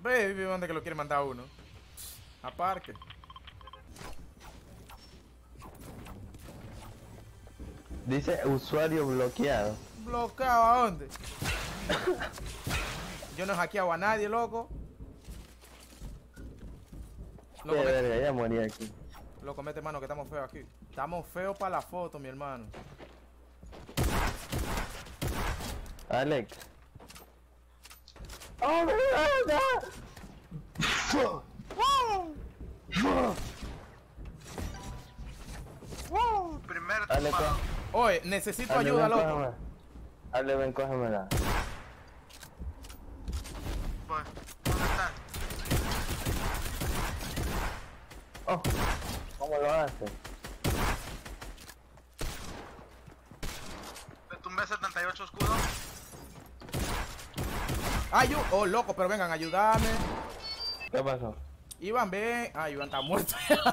Ve dónde que lo quiere mandar uno. A parque. Dice usuario bloqueado. ¿Bloqueado a dónde? Yo no he hackeado a nadie, loco. Qué verga, ya morí aquí. Loco, mete mano que estamos feos aquí. Estamos feos para la foto, mi hermano. Alex. ¡Oh, no! Primer Alex, disparo. Oye, necesito ayuda, loco. Hable, ven, cógemela. Voy. ¿Dónde están? Oh, ¿cómo lo hace? Le tumbé 78 escudos. Oh, loco, pero vengan, ayúdame. ¿Qué pasó? Iván, ven. Ah, Iván está muerto.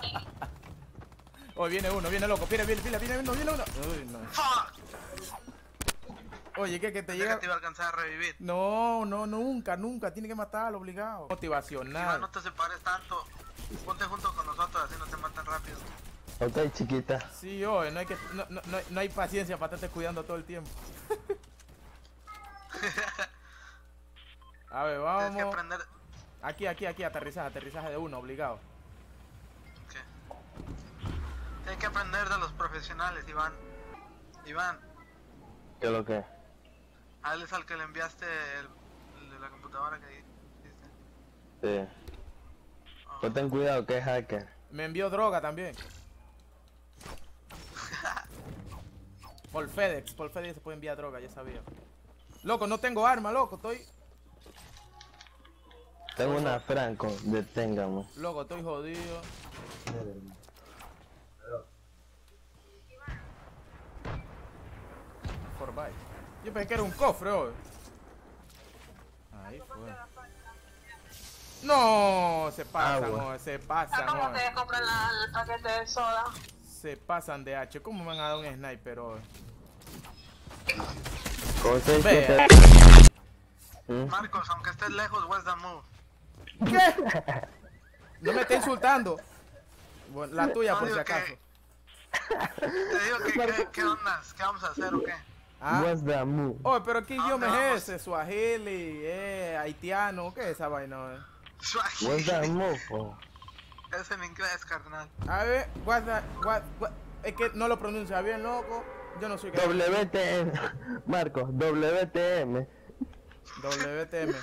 Oh, viene uno, viene loco. Viene uno. Uy, no. ¡Fuck! Oye, ¿qué te Pensé llega? que te iba a alcanzar a revivir. No, nunca. Tiene que matarlo, obligado. Iván, Motivacional. no te separes tanto. Ponte junto con nosotros, así no te matan rápido. Ok, chiquita. Sí, oye, no hay paciencia para estarte cuidando todo el tiempo. A ver, Tienes que vamos. aprender. Aquí, aterrizaje de uno, obligado. ¿Qué? Tienes que aprender de los profesionales, Iván. Iván, ¿Qué es lo que? a él es al que le enviaste el de la computadora que dijiste. Sí. Oh. Pues ten cuidado que es hacker. Me envió droga también. Por FedEx se puede enviar droga, ya sabía. Loco, no tengo arma, loco, Tengo una Franco, deténgame. Loco, estoy jodido. Yo pensé que era un cofre hoy. Ahí fue. No, se pasan, hoy, se pasan. ¿Cómo Hoy. te compran el paquete de soda? Se pasan de H. ¿Cómo me van a dar un sniper hoy? ¿Cómo se dice? Ve. Marcos, aunque estés lejos, what's the move? ¿Qué? No me esté insultando. Bueno, la tuya No, por si digo acaso. Te digo que, ¿qué ondas? ¿Qué vamos a hacer o qué? Ah. What's the move? Oh, pero ¿qué idioma vamos? es ese? Swahili, haitiano, ¿qué es esa vaina? What's the move, po? Es en inglés, carnal. A ver, es que no lo pronuncia bien, loco. Yo no soy que WTM. Marcos, WTM. WTM.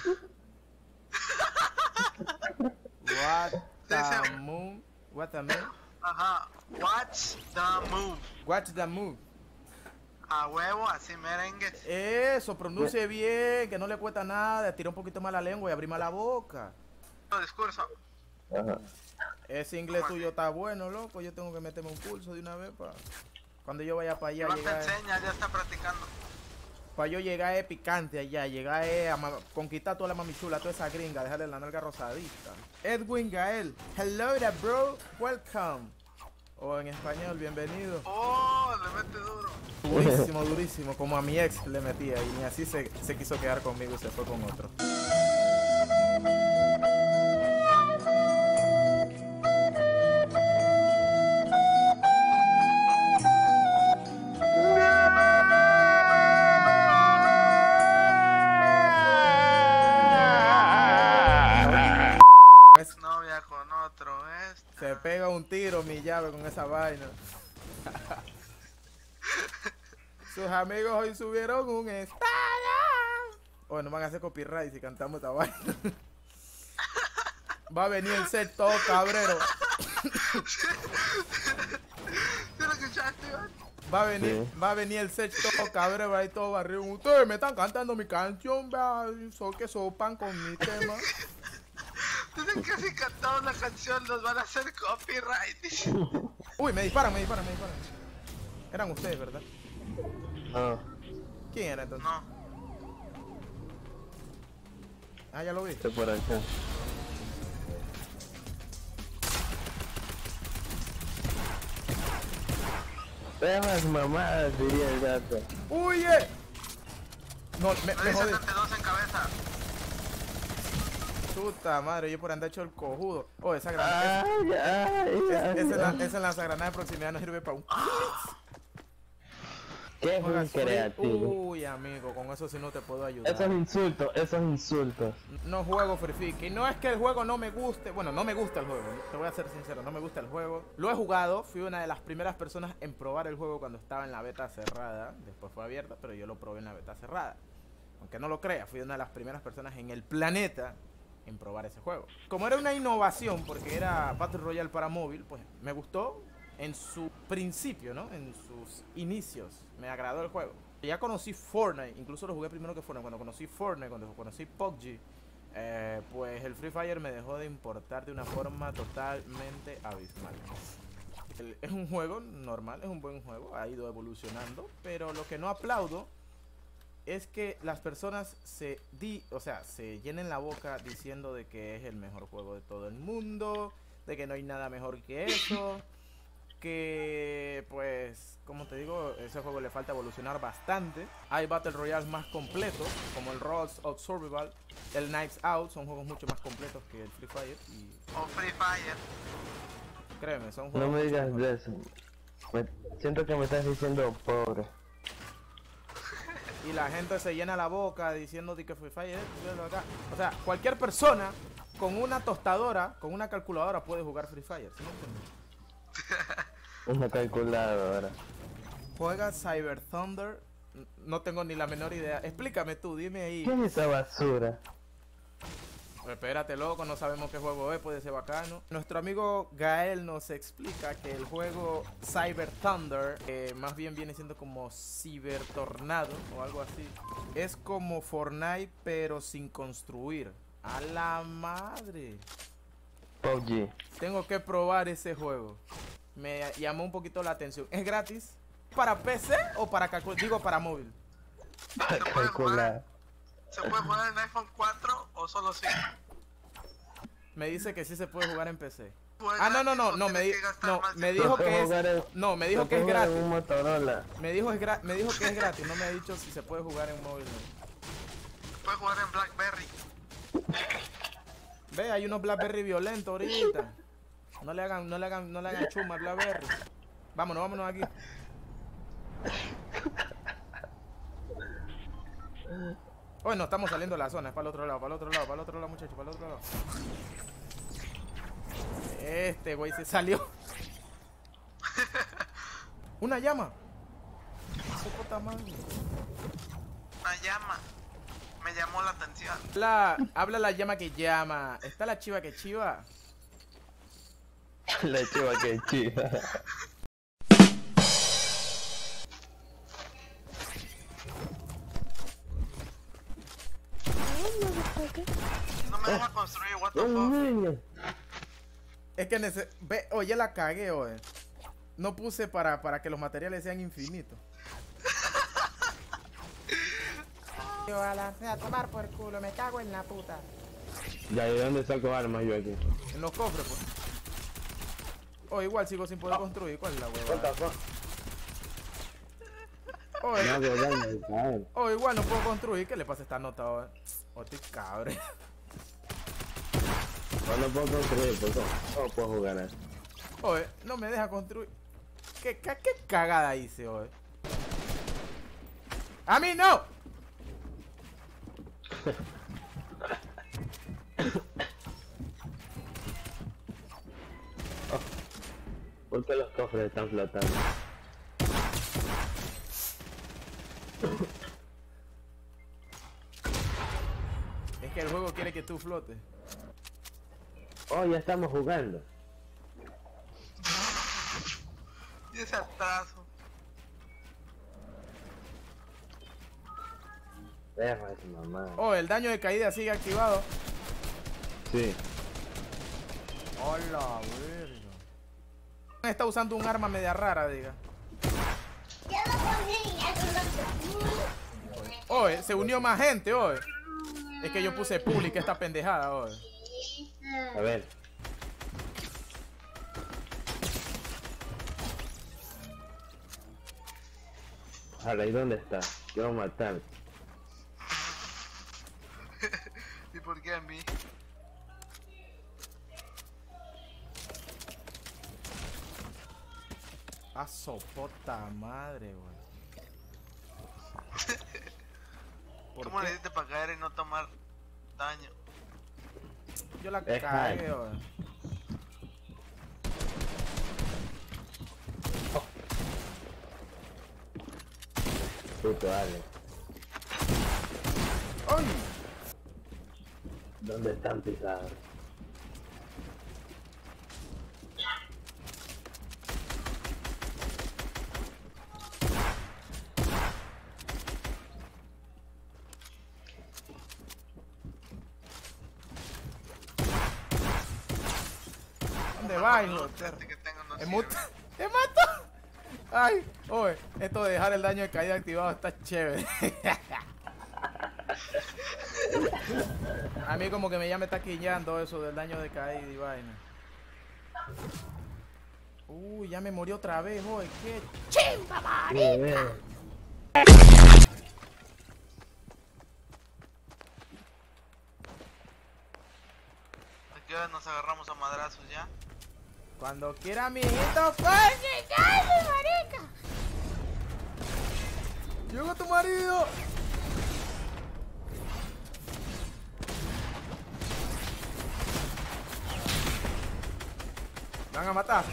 What the moon? Ajá. Watch the move. Watch the move. A huevo, así merengue. Eso, pronuncie bien, que no le cuesta nada. Tira un poquito más la lengua y abrir más la boca. Discurso. Ajá. Ese inglés tuyo está bueno, loco. Yo tengo que meterme un curso de una vez para cuando yo vaya para allá. Iván te enseña, ya está practicando. Para yo llegar picante allá, llegar a conquistar toda la mamichula, toda esa gringa, dejarle la nalga rosadita. Edwin Gael, hello there bro, welcome. O en español, bienvenido. Oh, le mete duro. Durísimo, como a mi ex le metía y ni así se quiso quedar conmigo y se fue con otro. Novia con otro, Se pega un tiro mi llave con esa vaina. Sus amigos hoy subieron un estado. Oye, no van a hacer copyright si cantamos esta vaina. Va a venir el set todo cabrero. ¿Sí lo escuchaste, Iván? Va a venir el set todo cabrero ahí todo barrio. Ustedes me están cantando mi canción, vea, que sopan con mi tema. Dicen que si cantamos la canción nos van a hacer copyright. Uy, me disparan. Eran ustedes, ¿verdad? No. ¿Quién era entonces? No. Ah, ya lo vi. Estoy por acá. Perras mamadas, diría el gato. ¡Uy! No, me Hay jodí. 72 en cabeza. Puta madre, yo por andar hecho el cojudo. Oh, esa granada. Esa lanzagranada de proximidad no sirve para un. ¿Qué es un Juegas free. creativo? Uy, amigo, con eso sí no te puedo ayudar. Esos insultos. No juego Free Fire. Y no es que el juego no me guste. Bueno, no me gusta el juego. Te voy a ser sincero, no me gusta el juego. Lo he jugado. Fui una de las primeras personas en probar el juego cuando estaba en la beta cerrada. Después fue abierta, pero yo lo probé en la beta cerrada. Aunque no lo creas, fui una de las primeras personas en el planeta en probar ese juego. Como era una innovación, porque era Battle Royale para móvil, pues me gustó en su principio, ¿no? En sus inicios. Me agradó el juego. Ya conocí Fortnite, incluso lo jugué primero que Fortnite. Cuando conocí Fortnite, cuando conocí PUBG, pues el Free Fire me dejó de importar de una forma totalmente abismal. Es un juego normal, es un buen juego, ha ido evolucionando, pero lo que no aplaudo es que las personas se llenen la boca diciendo de que es el mejor juego de todo el mundo, de que no hay nada mejor que eso, que pues, como te digo, ese juego le falta evolucionar bastante. Hay Battle Royale más completos, como el Roads of Survival, el Knives Out, son juegos mucho más completos que el Free Fire. O Free Fire. Créeme, son juegos No me mucho digas mejores. de eso. Siento que me estás diciendo pobre. Y la gente se llena la boca diciendo de que Free Fire es acá. O sea, cualquier persona con una tostadora, con una calculadora puede jugar Free Fire, ¿sí me entiendes? Una calculadora. Juega Cyber Thunder. No tengo ni la menor idea. Explícame tú, dime ahí. ¿Qué es esa basura? Espérate, loco, no sabemos qué juego es, puede ser bacano. Nuestro amigo Gael nos explica que el juego Cyber Thunder, más bien viene siendo como Cyber Tornado o algo así. Es como Fortnite, pero sin construir. ¡A la madre! PUBG. Tengo que probar ese juego. Me llamó un poquito la atención. ¿Es gratis? ¿Para PC o para para móvil? Para puede calcular. ¿Se puede jugar en iPhone 4 o solo 5? Me dice que sí se puede jugar en PC. Juega Ah, no, me dijo que es... No, me dijo que es gratis. Un Motorola. Me dijo que es gratis, no me ha dicho si se puede jugar en móvil. No. Puede jugar en BlackBerry. Ve, hay unos Blackberry violentos ahorita. No le hagan chuma a Blackberry. Vámonos aquí. Hoy no estamos saliendo de la zona, es para el otro lado, muchachos, para el otro lado. Este güey se salió. Una llama. Su puta madre. Una llama. Me llamó la atención. Habla la llama que llama. ¿Está la chiva que chiva? La chiva que chiva. No me deja construir, what the Un fuck. niño. Es que oye, la cagué, oye. No puse para que los materiales sean infinitos. Yo a tomar por culo, me cago en la puta. Ya, ¿de dónde saco armas yo aquí? En los cofres, pues. O igual sigo sin poder construir. ¿Cuál es la What the huevada? fuck? Oye, No, de verdad, o igual no puedo construir. ¿Qué le pasa a esta nota, oye? O estoy cabre. no puedo construir, porque no puedo jugar a eso. Oye, no me deja construir. ¿Qué cagada hice, oye? ¡A mí no! ¿Por qué los cofres están flotando? Es que el juego quiere que tú flotes. Oh, ya estamos jugando. Y ese atraso. Perra es mamá. Oh, el daño de caída sigue activado. Sí. Hola, verga. Está usando un arma media rara, diga. Oye, se unió más gente, oye. Es que yo puse pública esta pendejada, oye. A ver. Ahora, ¿y dónde está? Quiero matar. ¿Y por qué a mí? A sopota madre, güey. ¿Cómo le diste para caer y no tomar daño? Yo la Es cagué, güey. Puto Alex. ¡Ay! ¿Dónde están pisados? ¿Dónde va, hijo? Este que tengo no ¡Me sirve. ¡Te mato! ¡Ay! Oye, esto de dejar el daño de caída activado está chévere. A mí como que ya me está quillando eso del daño de caída y vaina. Uy, ya me murió otra vez, oye. ¡Qué chimba, marica! ¿A qué hora nos agarramos a madrazos ya? Cuando quiera, mijito, coño, ¡cállate, marica! ¡Llegó tu marido! ¿Me van a matar?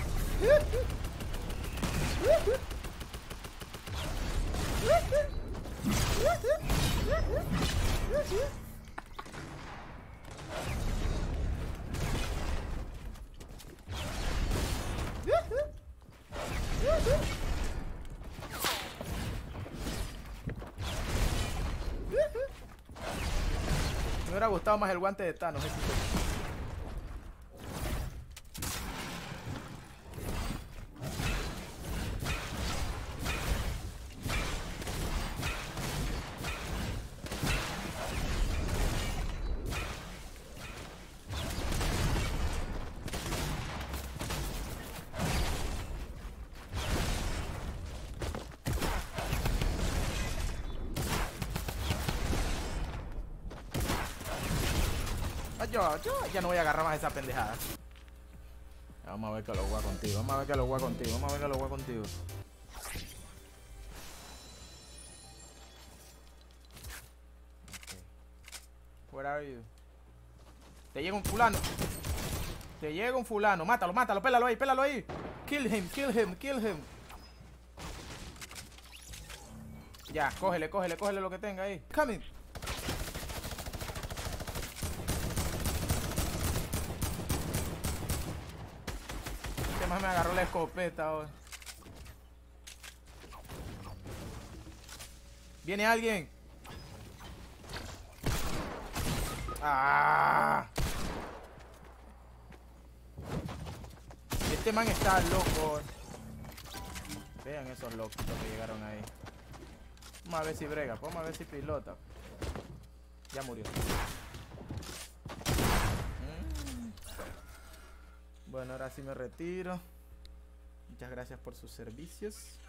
Me hubiera gustado más el guante de Thanos. Yo ya no voy a agarrar más esa pendejada. Vamos a ver que lo voy a contigo. Vamos a ver que lo voy a contigo. Vamos a ver que lo voy a contigo. Okay. Where are you? Te llega un fulano. Te llega un fulano. Mátalo, mátalo. Pélalo ahí, pélalo ahí. Kill him, kill him, kill him. Ya, cógele, cógele, cógele lo que tenga ahí. Coming. Más me agarró la escopeta hoy. ¿Viene alguien? ¡Ah! Este man está loco. Vean esos locos que llegaron ahí. Vamos a ver si brega, vamos a ver si pilota. Ya murió. Bueno, ahora sí me retiro. Muchas gracias por sus servicios.